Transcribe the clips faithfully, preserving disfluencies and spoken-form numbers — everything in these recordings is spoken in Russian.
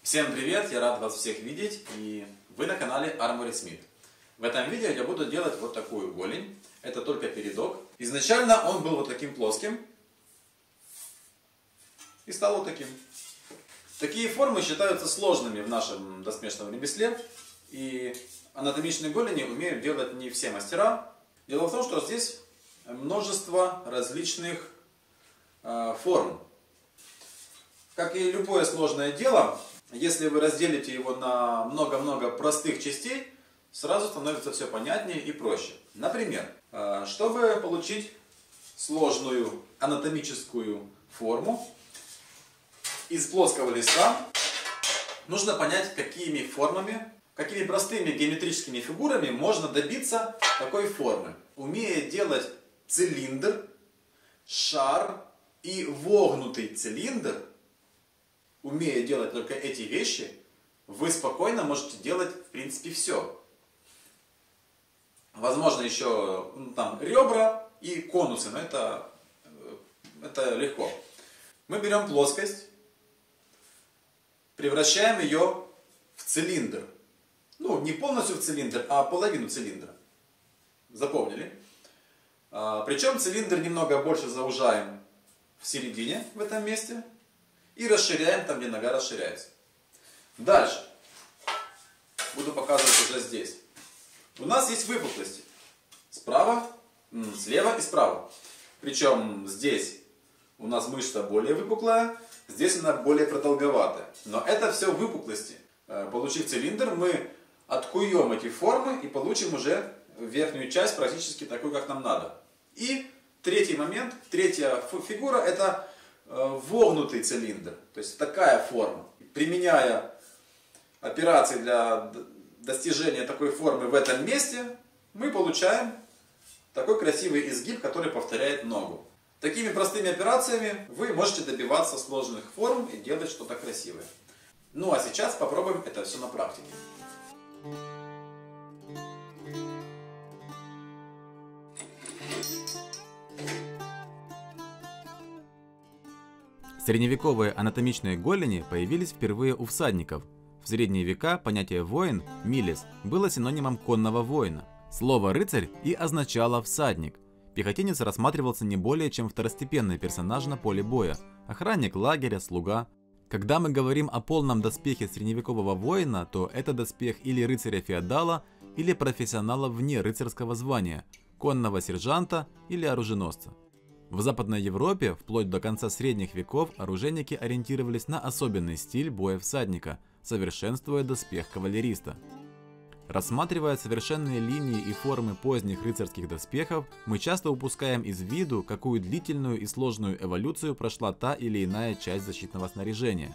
Всем привет! Я рад вас всех видеть, и вы на канале Armory Smith. В этом видео я буду делать вот такую голень. Это только передок. Изначально он был вот таким плоским и стал вот таким. Такие формы считаются сложными в нашем доспешном ремесле, и анатомичные голени умеют делать не все мастера. Дело в том, что здесь множество различных э, форм. Как и любое сложное дело, если вы разделите его на много-много простых частей, сразу становится все понятнее и проще. Например, э, чтобы получить сложную анатомическую форму из плоского листа, нужно понять, какими формами, какими простыми геометрическими фигурами можно добиться такой формы. Умея делать цилиндр, шар и вогнутый цилиндр, умея делать только эти вещи, вы спокойно можете делать, в принципе, все. Возможно, еще ну, там ребра и конусы, но это, это легко. Мы берем плоскость, превращаем ее в цилиндр. Ну, не полностью в цилиндр, а половину цилиндра. Запомнили? А, причем цилиндр немного больше заужаем в середине, в этом месте, и расширяем там, где нога расширяется. Дальше. Буду показывать уже здесь. У нас есть выпуклости. Справа, слева и справа. Причем здесь у нас мышца более выпуклая, здесь она более продолговатая. Но это все выпуклости. Получив цилиндр, мы откуем эти формы и получим уже верхнюю часть практически такую, как нам надо. И третий момент, третья фигура, это вогнутый цилиндр. То есть такая форма. Применяя операции для достижения такой формы в этом месте, мы получаем такой красивый изгиб, который повторяет ногу. Такими простыми операциями вы можете добиваться сложных форм и делать что-то красивое. Ну а сейчас попробуем это все на практике. Средневековые анатомичные голени появились впервые у всадников. В средние века понятие «воин» – «милес» было синонимом конного воина. Слово «рыцарь» и означало «всадник». Пехотинец рассматривался не более чем второстепенный персонаж на поле боя – охранник лагеря, слуга. Когда мы говорим о полном доспехе средневекового воина, то это доспех или рыцаря-феодала, или профессионала вне рыцарского звания – конного сержанта или оруженосца. В Западной Европе вплоть до конца средних веков оружейники ориентировались на особенный стиль боя всадника, совершенствуя доспех кавалериста. Рассматривая совершенные линии и формы поздних рыцарских доспехов, мы часто упускаем из виду, какую длительную и сложную эволюцию прошла та или иная часть защитного снаряжения.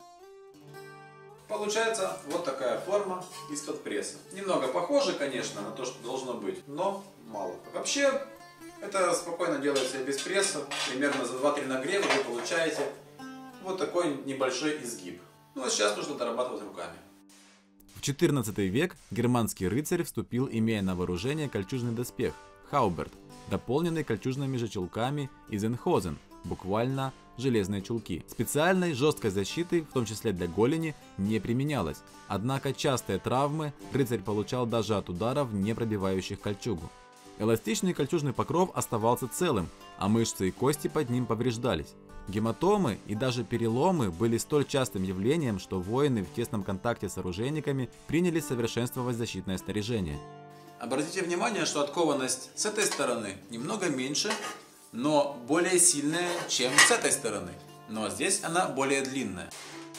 Получается вот такая форма из-под пресса. Немного похоже, конечно, на то, что должно быть, но мало. Вообще, это спокойно делается без пресса. Примерно за два-три нагрева вы получаете вот такой небольшой изгиб. Ну а сейчас нужно дорабатывать руками. В четырнадцатый век германский рыцарь вступил, имея на вооружение кольчужный доспех – хауберт, дополненный кольчужными же чулками из энхозен, буквально железные чулки. Специальной жесткой защиты, в том числе для голени, не применялось, однако частые травмы рыцарь получал даже от ударов, не пробивающих кольчугу. Эластичный кольчужный покров оставался целым, а мышцы и кости под ним повреждались. Гематомы и даже переломы были столь частым явлением, что воины в тесном контакте с оружейниками принялись совершенствовать защитное снаряжение. Обратите внимание, что откованность с этой стороны немного меньше, но более сильная, чем с этой стороны. Но здесь она более длинная.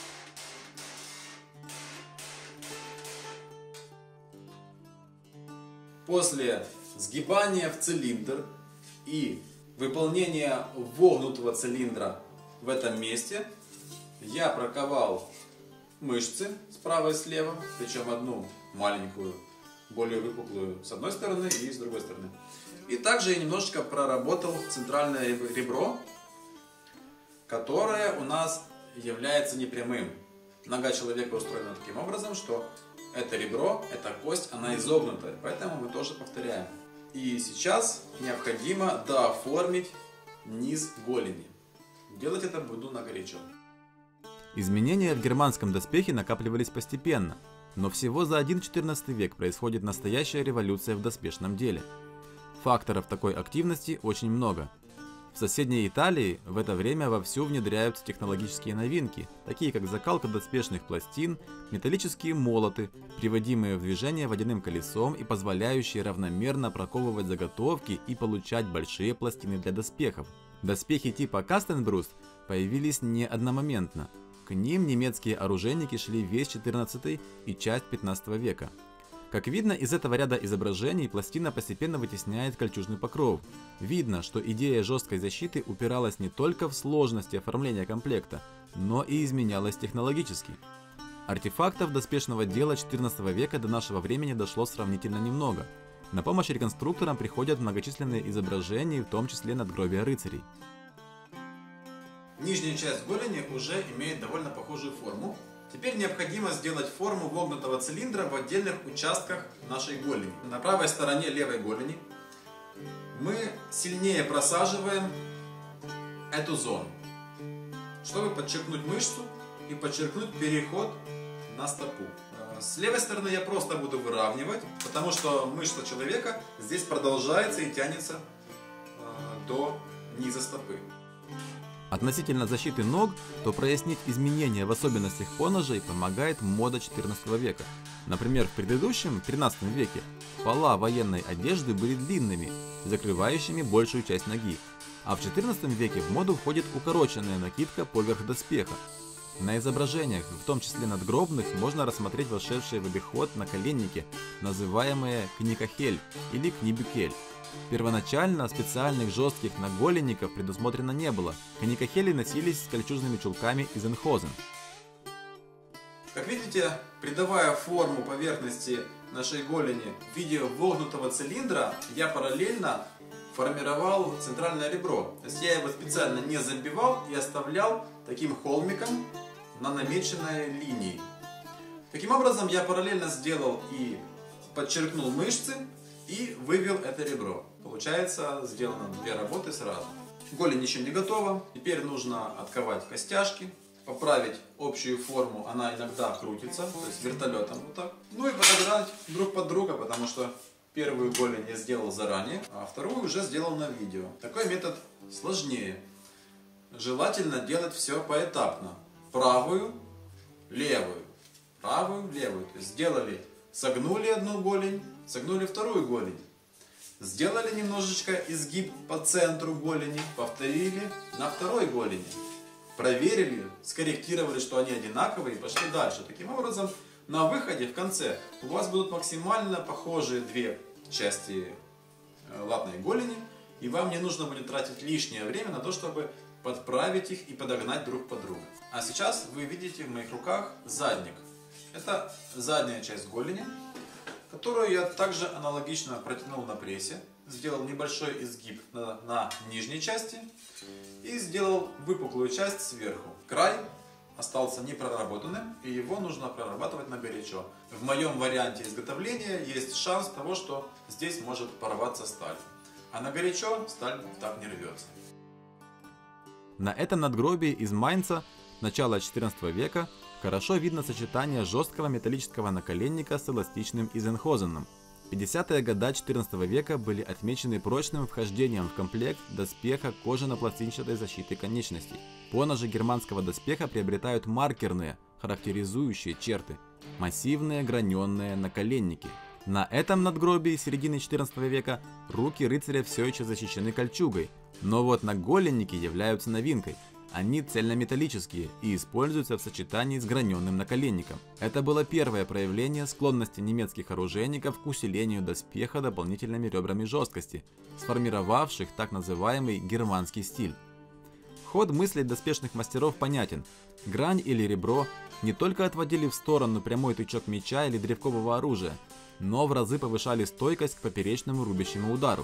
После сгибания в цилиндр и выполнения вогнутого цилиндра в этом месте я проковал мышцы справа и слева, причем одну маленькую, более выпуклую с одной стороны и с другой стороны. И также я немножечко проработал центральное ребро, которое у нас является непрямым. Нога человека устроена таким образом, что это ребро, эта кость, она изогнутая, поэтому мы тоже повторяем. И сейчас необходимо дооформить низ голени. Делать это буду на горячо. Изменения в германском доспехе накапливались постепенно, но всего за одиннадцатый-четырнадцатый век происходит настоящая революция в доспешном деле. Факторов такой активности очень много. В соседней Италии в это время вовсю внедряются технологические новинки, такие как закалка доспешных пластин, металлические молоты, приводимые в движение водяным колесом и позволяющие равномерно проковывать заготовки и получать большие пластины для доспехов. Доспехи типа Кастенбруст появились не одномоментно. К ним немецкие оружейники шли весь четырнадцатый и часть пятнадцатого века. Как видно из этого ряда изображений, пластина постепенно вытесняет кольчужный покров. Видно, что идея жесткой защиты упиралась не только в сложности оформления комплекта, но и изменялась технологически. Артефактов доспешного дела четырнадцатого века до нашего времени дошло сравнительно немного. На помощь реконструкторам приходят многочисленные изображения, в том числе надгробия рыцарей. Нижняя часть голени уже имеет довольно похожую форму. Теперь необходимо сделать форму вогнутого цилиндра в отдельных участках нашей голени. На правой стороне левой голени мы сильнее просаживаем эту зону, чтобы подчеркнуть мышцу и подчеркнуть переход на стопу. С левой стороны я просто буду выравнивать, потому что мышца человека здесь продолжается и тянется до низа стопы. Относительно защиты ног, то прояснить изменения в особенностях поножей помогает мода четырнадцатого века. Например, в предыдущем, тринадцатом веке, пола военной одежды были длинными, закрывающими большую часть ноги, а в четырнадцатом веке в моду входит укороченная накидка поверх доспеха. На изображениях, в том числе надгробных, можно рассмотреть вошедшие в обиход наколенники, называемые кникахель или книбюкель. Первоначально специальных жестких наголенников предусмотрено не было. Кникахели носились с кольчужными чулками из энхозен. Как видите, придавая форму поверхности нашей голени в виде вогнутого цилиндра, я параллельно формировал центральное ребро. То есть я его специально не забивал и оставлял таким холмиком на намеченной линии. Таким образом, я параллельно сделал и подчеркнул мышцы, и вывел это ребро. Получается, сделано две работы сразу. Голень еще не готова. Теперь нужно отковать костяшки, поправить общую форму. Она иногда крутится, то есть вертолетом вот так. Ну и подогнать друг под друга, потому что первую голень я сделал заранее, а вторую уже сделал на видео. Такой метод сложнее. Желательно делать все поэтапно. Правую, левую, правую, левую. То есть сделали, согнули одну голень, согнули вторую голень. Сделали немножечко изгиб по центру голени, повторили на второй голени. Проверили, скорректировали, что они одинаковые и пошли дальше. Таким образом, на выходе, в конце, у вас будут максимально похожие две части латной голени. И вам не нужно будет тратить лишнее время на то, чтобы подправить их и подогнать друг под друга. А сейчас вы видите в моих руках задник. Это задняя часть голени, которую я также аналогично протянул на прессе, сделал небольшой изгиб на, на нижней части и сделал выпуклую часть сверху. Край остался непроработанным, и его нужно прорабатывать на горячо. В моем варианте изготовления есть шанс того, что здесь может порваться сталь, а на горячо сталь так не рвется. На этом надгробии из Майнца начала четырнадцатого века хорошо видно сочетание жесткого металлического наколенника с эластичным изенхозеном. пятидесятые годы четырнадцатого века были отмечены прочным вхождением в комплект доспеха кожано-пластинчатой защиты конечностей. Поножи германского доспеха приобретают маркерные, характеризующие черты – массивные граненные наколенники. На этом надгробии середины четырнадцатого века руки рыцаря все еще защищены кольчугой, но вот наголенники являются новинкой. Они цельнометаллические и используются в сочетании с граненным наколенником. Это было первое проявление склонности немецких оружейников к усилению доспеха дополнительными ребрами жесткости, сформировавших так называемый германский стиль. Ход мыслей доспешных мастеров понятен. Грань или ребро не только отводили в сторону прямой тычок меча или древкового оружия, но в разы повышали стойкость к поперечному рубящему удару.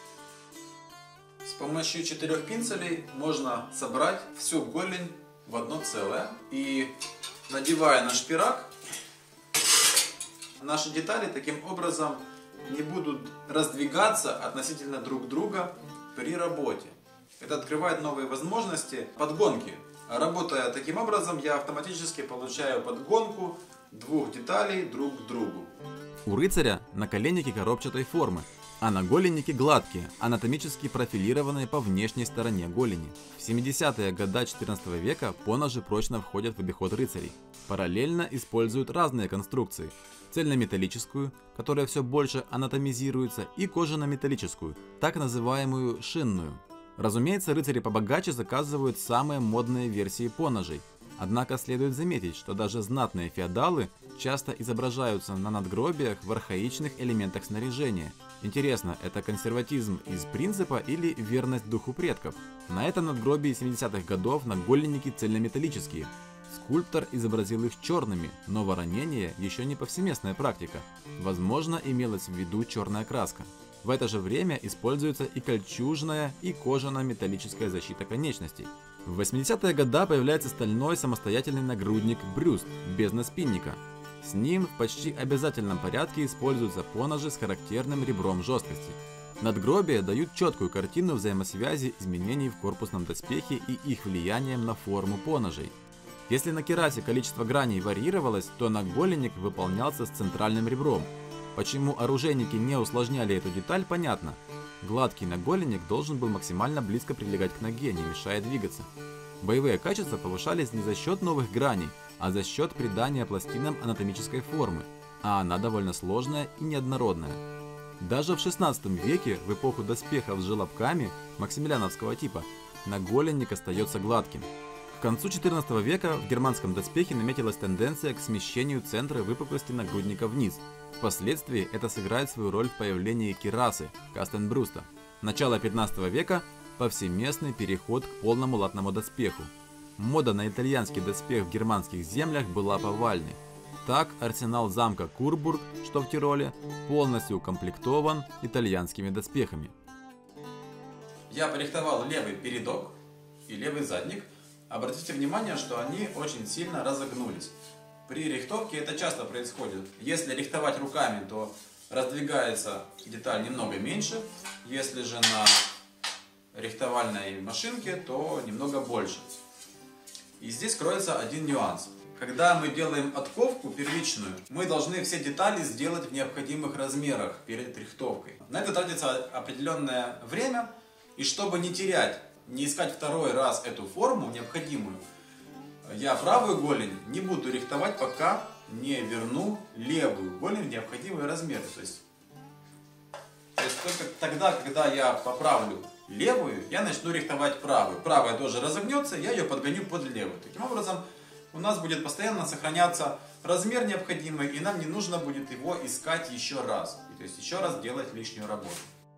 С помощью четырех пинцелей можно собрать всю голень в одно целое. И надевая на шпирак, наши детали таким образом не будут раздвигаться относительно друг друга при работе. Это открывает новые возможности подгонки Работая таким образом, я автоматически получаю подгонку двух деталей друг к другу. У рыцаря наколенники коробчатой формы, а наголенники гладкие, анатомически профилированные по внешней стороне голени. В семидесятые годы четырнадцатого века поножи прочно входят в обиход рыцарей. Параллельно используют разные конструкции: цельнометаллическую, которая все больше анатомизируется, и кожано-металлическую, так называемую шинную. Разумеется, рыцари побогаче заказывают самые модные версии поножей. Однако следует заметить, что даже знатные феодалы часто изображаются на надгробиях в архаичных элементах снаряжения. Интересно, это консерватизм из принципа или верность духу предков? На этом надгробии семидесятых годов наголенники цельнометаллические. Скульптор изобразил их черными, но воронение еще не повсеместная практика. Возможно, имелась в виду черная краска. В это же время используется и кольчужная, и кожано-металлическая защита конечностей. В восьмидесятые годы появляется стальной самостоятельный нагрудник брюст, без наспинника. С ним в почти обязательном порядке используются поножи с характерным ребром жесткости. Надгробия дают четкую картину взаимосвязи изменений в корпусном доспехе и их влиянием на форму поножей. Если на керасе количество граней варьировалось, то наголенник выполнялся с центральным ребром. Почему оружейники не усложняли эту деталь, понятно. Гладкий наголенник должен был максимально близко прилегать к ноге, не мешая двигаться. Боевые качества повышались не за счет новых граней, а за счет придания пластинам анатомической формы, а она довольно сложная и неоднородная. Даже в шестнадцатом веке, в эпоху доспехов с желобками максимилиановского типа, наголенник остается гладким. К концу четырнадцатого века в германском доспехе наметилась тенденция к смещению центра выпуклости нагрудника вниз. Впоследствии это сыграет свою роль в появлении кирасы, кастенбрюста. Начало пятнадцатого века – повсеместный переход к полному латному доспеху. Мода на итальянский доспех в германских землях была повальной. Так, арсенал замка Курбург, что в Тироле, полностью укомплектован итальянскими доспехами. Я порихтовал левый передок и левый задник. Обратите внимание, что они очень сильно разогнулись. При рихтовке это часто происходит. Если рихтовать руками, то раздвигается деталь немного меньше. Если же на рихтовальной машинке, то немного больше. И здесь кроется один нюанс. Когда мы делаем отковку первичную, мы должны все детали сделать в необходимых размерах перед рихтовкой. На это тратится определенное время, и чтобы не терять, не искать второй раз эту форму необходимую, я правую голень не буду рихтовать, пока не верну левую голень в необходимые размеры. То есть, то есть только тогда, когда я поправлю левую, я начну рихтовать правую. Правая тоже разогнется, я ее подгоню под левую. Таким образом, у нас будет постоянно сохраняться размер необходимый, и нам не нужно будет его искать еще раз. То есть еще раз делать лишнюю работу.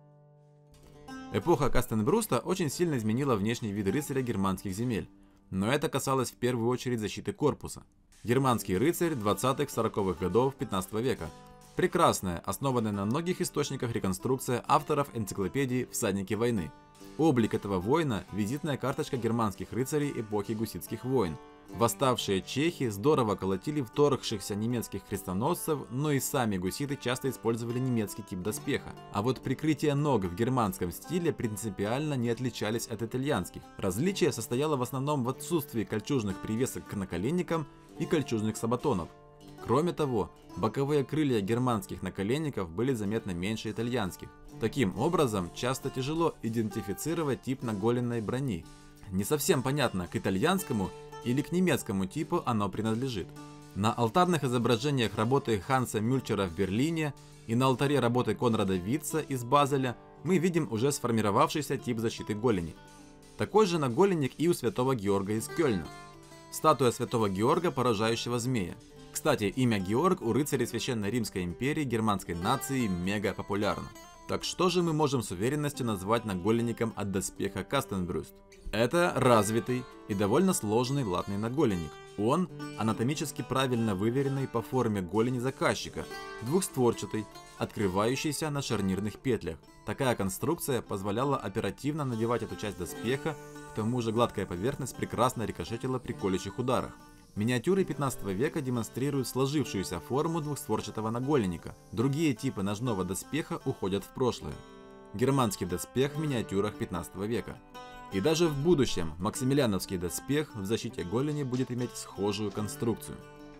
Эпоха Кастенбруста очень сильно изменила внешний вид рыцаря германских земель. Но это касалось в первую очередь защиты корпуса. Германский рыцарь двадцатых-сороковых годов пятнадцатого века. Прекрасная, основанная на многих источниках реконструкция авторов энциклопедии «Всадники войны». Облик этого воина – визитная карточка германских рыцарей эпохи гуситских войн. Восставшие чехи здорово колотили вторгшихся немецких крестоносцев, но и сами гуситы часто использовали немецкий тип доспеха. А вот прикрытие ног в германском стиле принципиально не отличались от итальянских. Различие состояло в основном в отсутствии кольчужных привесок к наколенникам и кольчужных сабатонов. Кроме того, боковые крылья германских наколенников были заметно меньше итальянских. Таким образом, часто тяжело идентифицировать тип наголенной брони. Не совсем понятно, к итальянскому или к немецкому типу оно принадлежит. На алтарных изображениях работы Ханса Мюльчера в Берлине и на алтаре работы Конрада Витца из Базеля мы видим уже сформировавшийся тип защиты голени. Такой же наголенник и у святого Георга из Кёльна. Статуя святого Георга, поражающего змея. Кстати, имя Георг у рыцарей Священной Римской империи германской нации мега популярно. Так что же мы можем с уверенностью назвать наголенником от доспеха Кастенбрюст? Это развитый и довольно сложный латный наголенник. Он анатомически правильно выверенный по форме голени заказчика, двухстворчатый, открывающийся на шарнирных петлях. Такая конструкция позволяла оперативно надевать эту часть доспеха, к тому же гладкая поверхность прекрасно рикошетила при колющих ударах. Миниатюры пятнадцатого века демонстрируют сложившуюся форму двухстворчатого наголенника. Другие типы ножного доспеха уходят в прошлое. Германский доспех в миниатюрах пятнадцатого века. И даже в будущем максимилиановский доспех в защите голени будет иметь схожую конструкцию.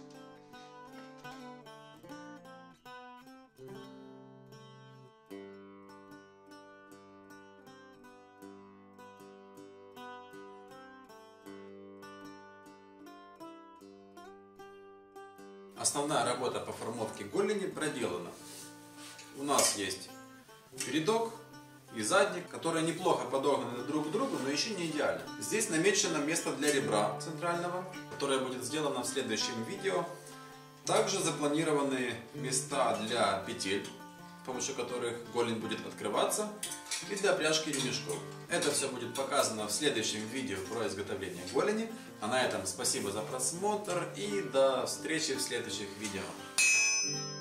Основная работа по формовке голени проделана. У нас есть передок и задник, которые неплохо подогнаны друг к другу, но еще не идеально. Здесь намечено место для ребра центрального, которое будет сделано в следующем видео. Также запланированы места для петель, с помощью которых голень будет открываться, и для пряжки ремешков. Это все будет показано в следующем видео про изготовление голени. А на этом спасибо за просмотр и до встречи в следующих видео.